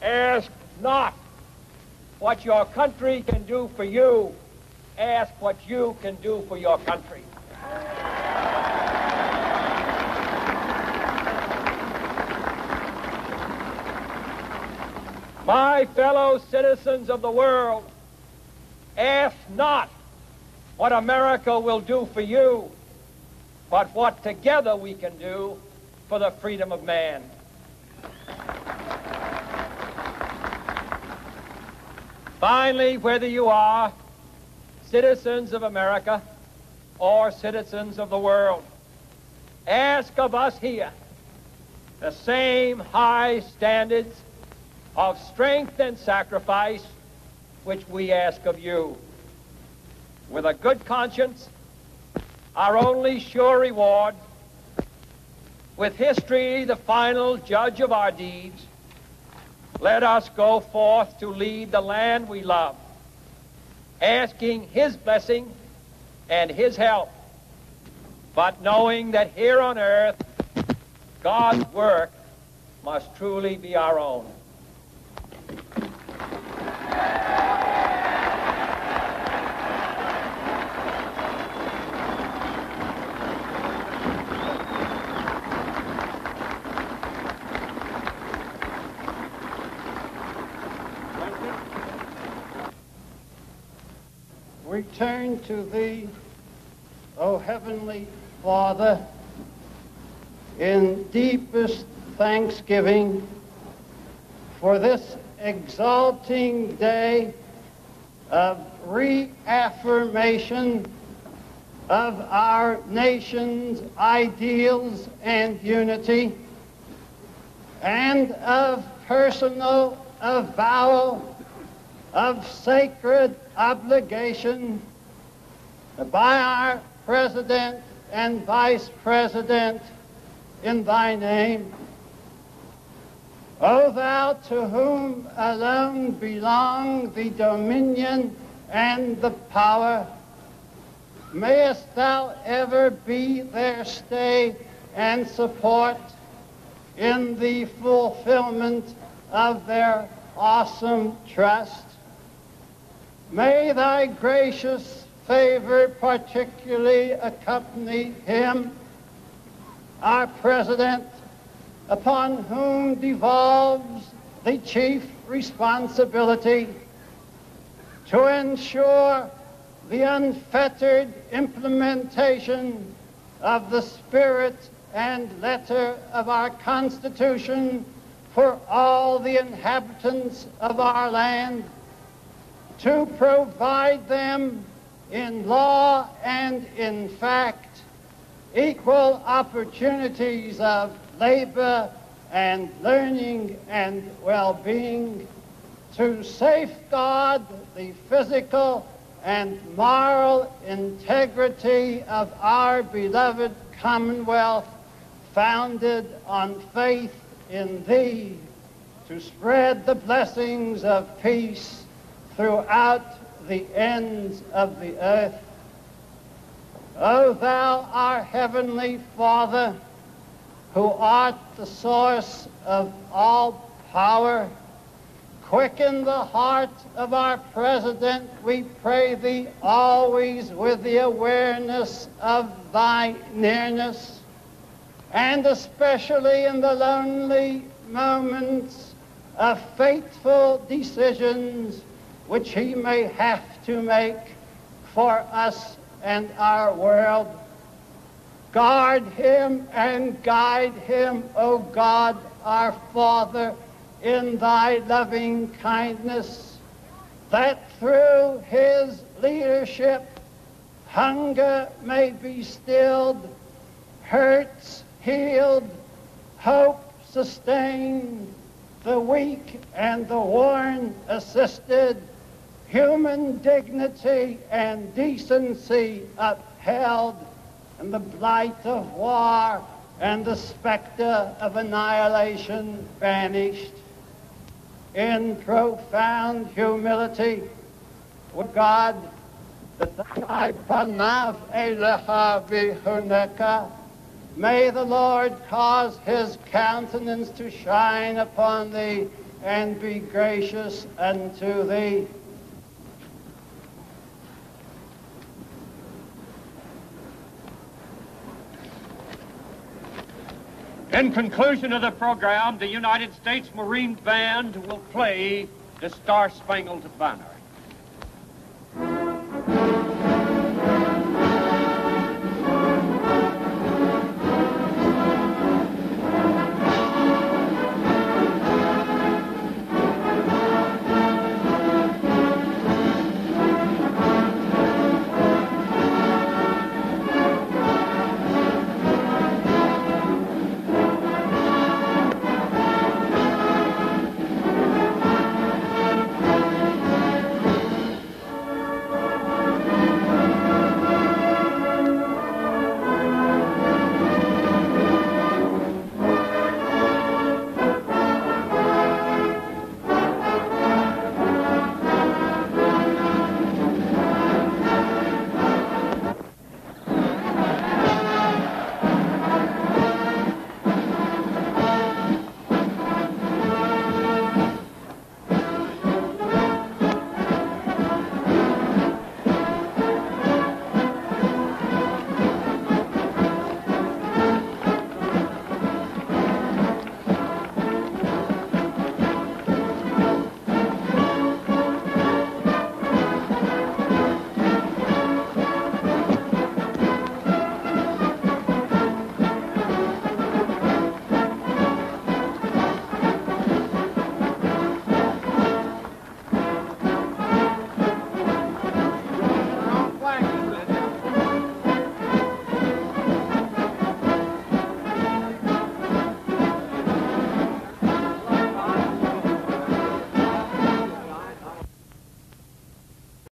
Ask not what your country can do for you. Ask what you can do for your country. My fellow citizens of the world, ask not what America will do for you, but what together we can do for the freedom of man. Finally, whether you are citizens of America or citizens of the world, ask of us here the same high standards of strength and sacrifice which we ask of you. With a good conscience, our only sure reward, with history the final judge of our deeds, let us go forth to lead the land we love, asking his blessing and his help, but knowing that here on earth, God's work must truly be our own. We turn to thee, O Heavenly Father, in deepest thanksgiving for this exalting day of reaffirmation of our nation's ideals and unity, and of personal avowal of sacred obligation by our President and Vice President in thy name. O thou to whom alone belong the dominion and the power, mayest thou ever be their stay and support in the fulfillment of their awesome trust. May thy gracious favor particularly accompany him, our President, upon whom devolves the chief responsibility to ensure the unfettered implementation of the spirit and letter of our Constitution for all the inhabitants of our land, to provide them in law and in fact equal opportunities of labor and learning and well-being, to safeguard the physical and moral integrity of our beloved Commonwealth founded on faith in thee, to spread the blessings of peace throughout the ends of the earth. O thou, our heavenly Father, who art the source of all power, quicken the heart of our President, we pray thee, always with the awareness of thy nearness, and especially in the lonely moments of fateful decisions which he may have to make for us and our world. Guard him and guide him, O God, our Father, in thy loving kindness, that through his leadership hunger may be stilled, hurts healed, hope sustained, the weak and the worn assisted, human dignity and decency upheld, and the blight of war and the specter of annihilation banished. In profound humility, with God, may the Lord cause his countenance to shine upon thee and be gracious unto thee. In conclusion of the program, the United States Marine Band will play the Star Spangled Banner.